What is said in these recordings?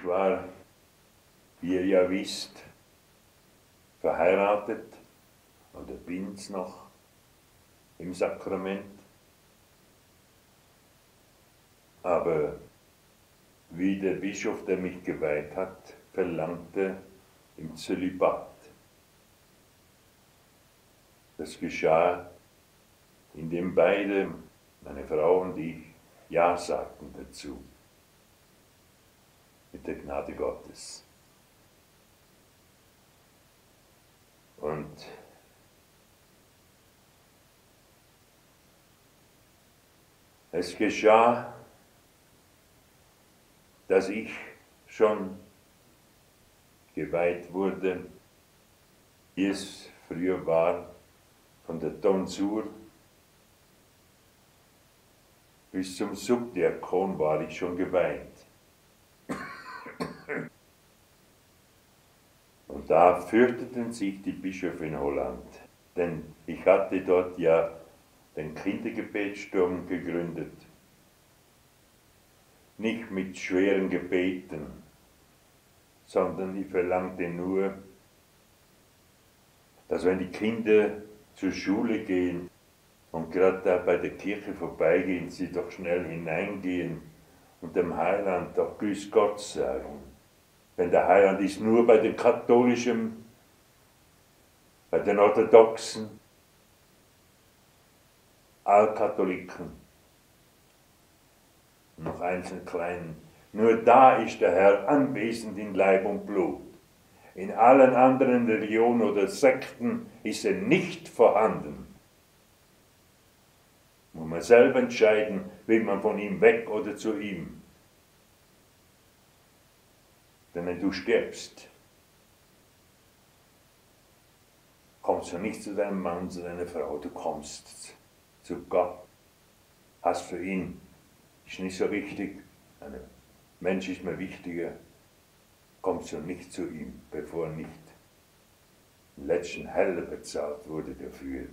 Ich war, wie ihr ja wisst, verheiratet oder bin's noch im Sakrament. Aber wie der Bischof, der mich geweiht hat, verlangte, im Zölibat. Das geschah, indem beide, meine Frau und ich, Ja sagten dazu, mit der Gnade Gottes. Und es geschah, dass ich schon geweiht wurde, wie es früher war, von der Tonsur bis zum Subdiakon war ich schon geweiht. Und da fürchteten sich die Bischöfe in Holland, denn ich hatte dort ja den Kindergebetssturm gegründet. Nicht mit schweren Gebeten, sondern ich verlangte nur, dass wenn die Kinder zur Schule gehen und gerade da bei der Kirche vorbeigehen, sie doch schnell hineingehen und dem Heiland doch Grüß Gott sagen. Denn der Heiland ist nur bei den Katholischen, bei den Orthodoxen, Allkatholiken, noch einzelnen Kleinen. Nur da ist der Herr anwesend in Leib und Blut. In allen anderen Religionen oder Sekten ist er nicht vorhanden. Muss man selber entscheiden, will man von ihm weg oder zu ihm. Denn wenn du stirbst, kommst du nicht zu deinem Mann, zu deiner Frau, du kommst zu Gott. Hast für ihn, ist nicht so wichtig, ein Mensch ist mir wichtiger, kommst du nicht zu ihm, bevor nicht im letzten Heller bezahlt wurde dafür.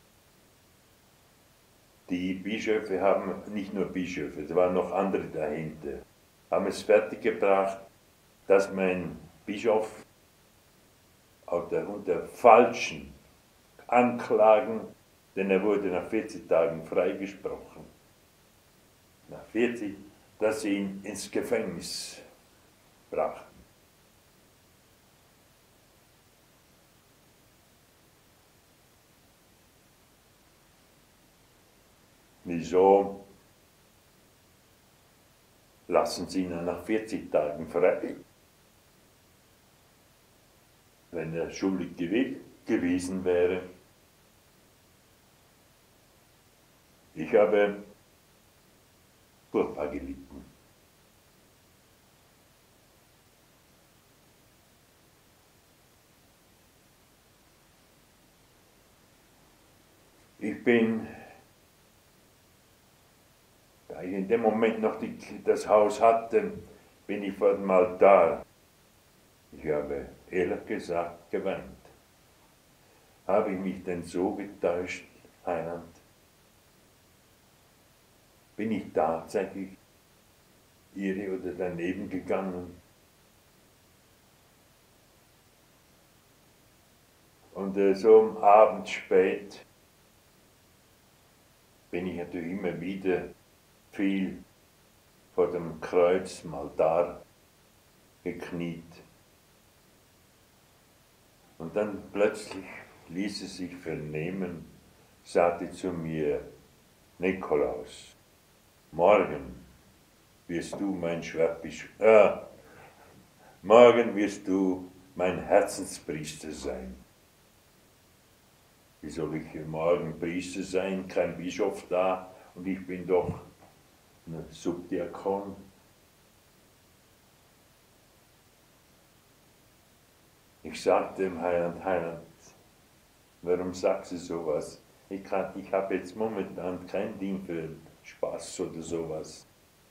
Die Bischöfe haben, nicht nur Bischöfe, es waren noch andere dahinter, haben es fertiggebracht, dass mein Bischof unter falschen Anklagen, denn er wurde nach 40 Tagen freigesprochen, nach 40, dass sie ihn ins Gefängnis brachten. Wieso lassen sie ihn nach 40 Tagen frei? Wenn er schuldig gewesen wäre. Ich habe furchtbar gelitten. Ich bin, da ich in dem Moment noch das Haus hatte, bin ich vor dem Altar. Ich habe ehrlich gesagt geweint. Habe ich mich denn so getäuscht, Heiland? Bin ich tatsächlich irre oder daneben gegangen? Und so am Abend spät bin ich natürlich immer wieder viel vor dem Kreuz, am Altar gekniet. Und dann plötzlich ließ es sich vernehmen, sagte zu mir, Nikolaus, morgen wirst du morgen wirst du mein Herzenspriester sein. Wie soll ich morgen Priester sein, kein Bischof da und ich bin doch ein Subdiakon? Ich sagte dem Heiland, warum sagst du sowas? Ich habe jetzt momentan kein Ding für Spaß oder sowas.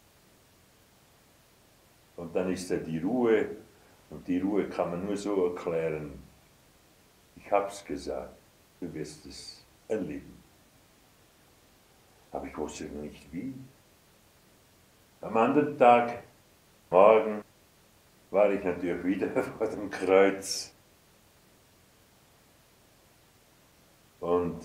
Und dann ist da die Ruhe, und die Ruhe kann man nur so erklären. Ich hab's gesagt, du wirst es erleben. Aber ich wusste nicht wie. Am anderen Tag, morgen, war ich natürlich wieder vor dem Kreuz. Und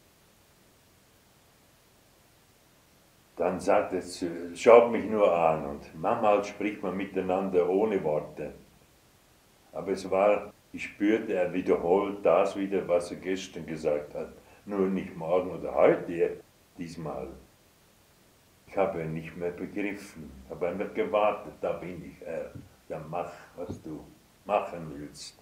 dann sagt es, schaut mich nur an und manchmal spricht man miteinander ohne Worte. Aber es war, ich spürte, er wiederholt das wieder, was er gestern gesagt hat. Nur nicht morgen oder heute, diesmal. Ich habe ihn nicht mehr begriffen, habe einfach gewartet, da bin ich, Herr, dann mach, was du machen willst.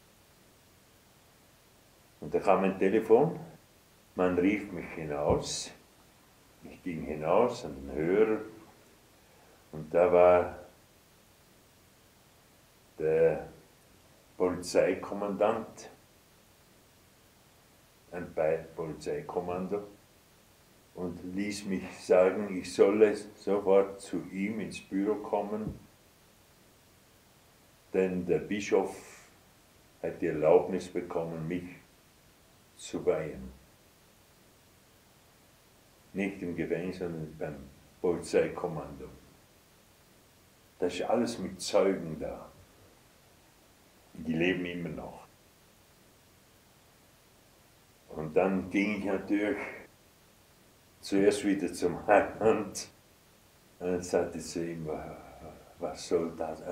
Und da kam ein Telefon, man rief mich hinaus, ich ging hinaus an den Hörer und da war der Polizeikommandant, ein Polizeikommando, und ließ mich sagen, ich solle sofort zu ihm ins Büro kommen, denn der Bischof hat die Erlaubnis bekommen, mich zu weihen. Nicht im Gefängnis, sondern beim Polizeikommando. Da ist alles mit Zeugen da. Die leben immer noch. Und dann ging ich natürlich zuerst wieder zum Heiland. Und dann sagte sie immer, was soll das?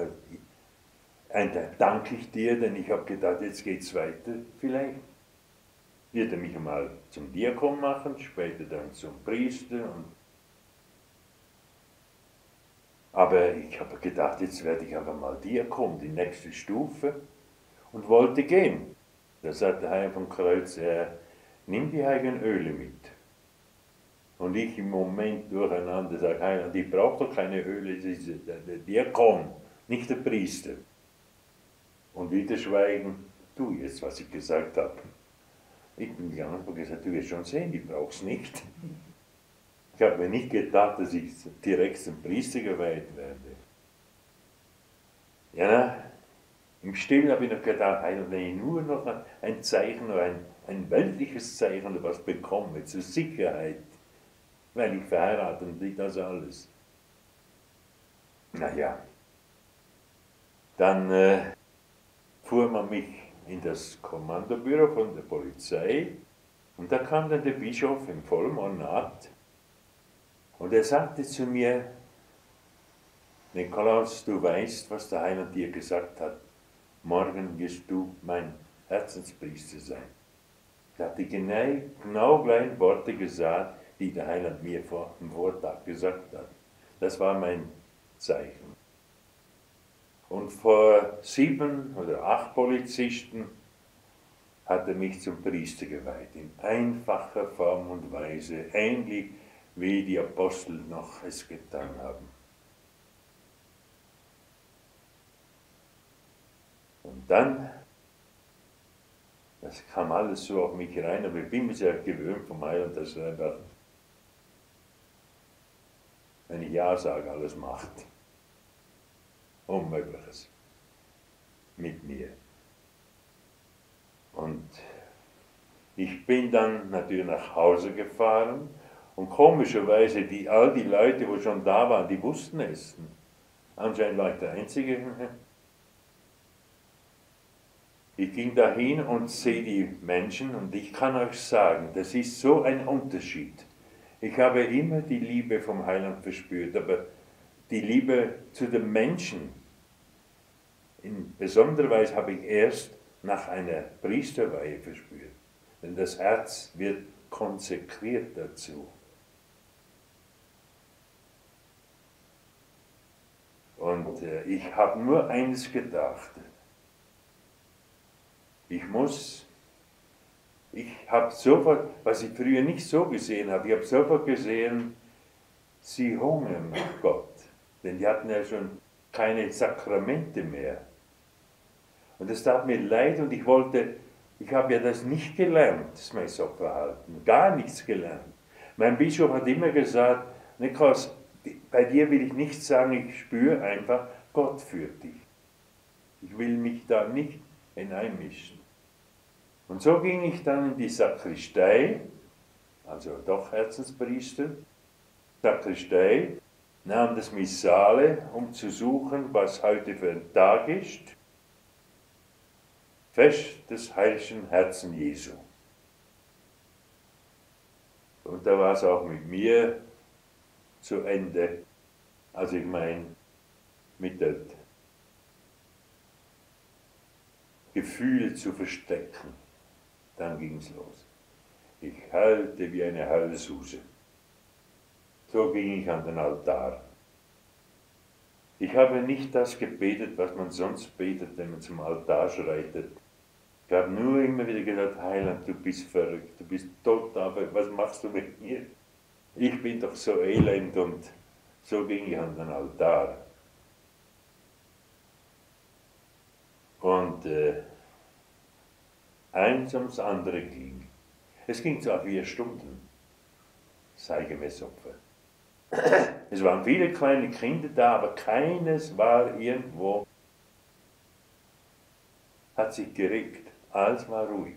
Danke ich dir, denn ich habe gedacht, jetzt geht's weiter. Vielleicht wird er mich einmal zum Diakon machen, später dann zum Priester. Aber ich habe gedacht, jetzt werde ich aber mal Diakon, die nächste Stufe, und wollte gehen. Da sagt der Heiland vom Kreuz, nimm die heiligen Öle mit. Und ich im Moment durcheinander sage, Heiland, ich brauche doch keine Öle, das ist der Diakon, nicht der Priester. Und wieder schweigen, tu jetzt, was ich gesagt habe. Ich bin gegangen und gesagt, du wirst schon sehen, ich brauche es nicht. Ich habe mir nicht gedacht, dass ich direkt zum Priester geweiht werde. Ja, im Stillen habe ich noch gedacht, wenn ich nur noch ein Zeichen oder ein weltliches Zeichen oder was bekomme, zur Sicherheit, weil ich verheiratet und nicht das alles. Naja, dann fuhr man mich in das Kommandobüro von der Polizei und da kam dann der Bischof im vollen Ornat und er sagte zu mir, Nikolaus, du weißt, was der Heiland dir gesagt hat, morgen wirst du mein Herzenspriester sein. Er hat die genau gleichen Worte gesagt, die der Heiland mir vor dem Vortag gesagt hat. Das war mein Zeichen. Und vor 7 oder 8 Polizisten hat er mich zum Priester geweiht, in einfacher Form und Weise, ähnlich wie die Apostel noch es getan haben. Und dann, das kam alles so auf mich rein, aber ich bin mir sehr gewöhnt vom Heiland, dass er einfach, wenn ich Ja sage, alles macht. Unmögliches mit mir. Und ich bin dann natürlich nach Hause gefahren und komischerweise all die Leute, die schon da waren, die wussten es. Anscheinend war ich der Einzige. Ich ging dahin und sehe die Menschen und ich kann euch sagen, das ist so ein Unterschied. Ich habe immer die Liebe vom Heiland verspürt, aber die Liebe zu den Menschen, in besonderer Weise habe ich erst nach einer Priesterweihe verspürt. Denn das Herz wird konsekriert dazu. Und ich habe nur eines gedacht. Ich habe sofort, was ich früher nicht so gesehen habe, ich habe sofort gesehen, sie hungern nach Gott. Denn die hatten ja schon keine Sakramente mehr. Und es tat mir leid und ich habe ja das nicht gelernt, das Messopverhalten, gar nichts gelernt. Mein Bischof hat immer gesagt, Nikolaus, bei dir will ich nicht sagen, ich spüre einfach, Gott führt dich. Ich will mich da nicht hineinmischen. Und so ging ich dann in die Sakristei, also doch Herzenspriester, Sakristei, nahm das Missale, um zu suchen, was heute für ein Tag ist. Fest des heiligen Herzen Jesu. Und da war es auch mit mir zu Ende. Also ich meine, mit dem Gefühl zu verstecken. Dann ging es los. Ich heulte wie eine Heulsuse. So ging ich an den Altar. Ich habe nicht das gebetet, was man sonst betet, wenn man zum Altar schreitet. Ich habe nur immer wieder gedacht, Heiland, du bist verrückt, du bist total verrückt, was machst du mit mir? Ich bin doch so elend, und so ging ich an den Altar. Und eins ums andere ging. Es ging zwar 4 Stunden, das Heilige-Messopfer. Es waren viele kleine Kinder da, aber keines war irgendwo, hat sich geregt. Alles war ruhig.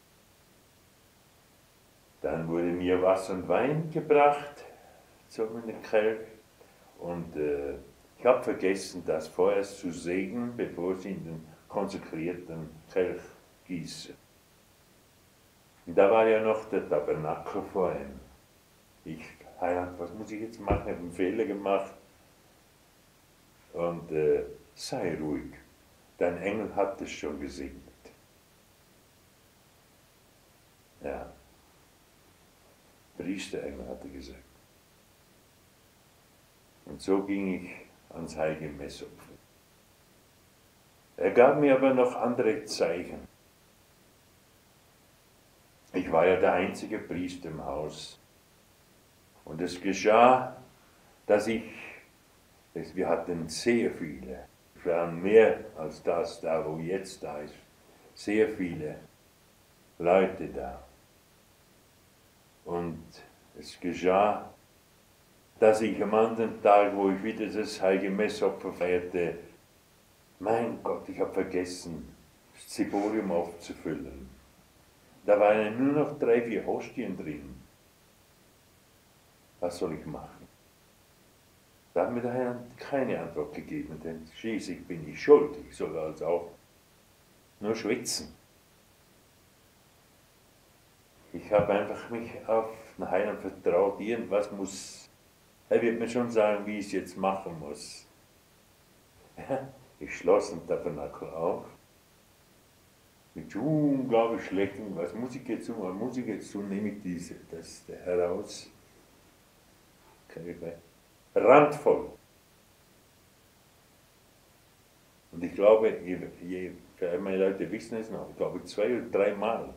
Dann wurde mir Wasser und Wein gebracht, so in den Kelch. Und ich habe vergessen, das vorerst zu segnen, bevor sie in den konsekrierten Kelch gieße. Und da war ja noch der Tabernakel vor ihm. Heiland, was muss ich jetzt machen? Ich habe einen Fehler gemacht. Und sei ruhig. Dein Engel hat es schon gesegnet. Ja. Priesterengel, hat er gesagt. Und so ging ich ans heilige Messopfer. Er gab mir aber noch andere Zeichen. Ich war ja der einzige Priester im Haus. Und es geschah, dass wir hatten sehr viele, es waren mehr als das da, wo jetzt da ist, sehr viele Leute da. Und es geschah, dass ich am anderen Tag, wo ich wieder das heilige Messopfer feierte, mein Gott, ich habe vergessen, das Ziborium aufzufüllen. Da waren nur noch 3, 4 Hostien drin. Was soll ich machen? Da hat mir der Herr keine Antwort gegeben, denn schließlich bin ich schuld. Ich soll also auch nur schwitzen. Ich habe einfach mich auf den Heiland vertraut. Irgendwas muss, er wird mir schon sagen, wie ich es jetzt machen muss. Ich schloss den Tabernakel auf. Mit unglaublich schlechtem, was muss ich jetzt tun, nehme ich das heraus. Randvoll. Und ich glaube, meine Leute wissen es noch, ich glaube 2 oder 3 Mal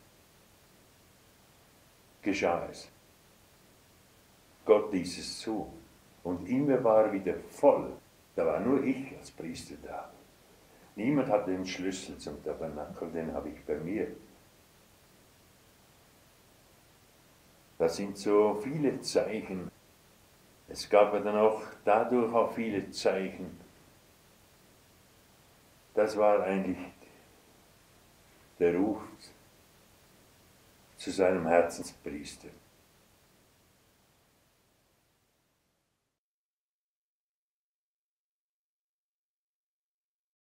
geschah es. Gott ließ es zu. Und immer war wieder voll. Da war nur ich als Priester da. Niemand hatte den Schlüssel zum Tabernakel, den habe ich bei mir. Das sind so viele Zeichen. Es gab ja dann auch dadurch auch viele Zeichen. Das war eigentlich der Ruf zu seinem Herzenspriester.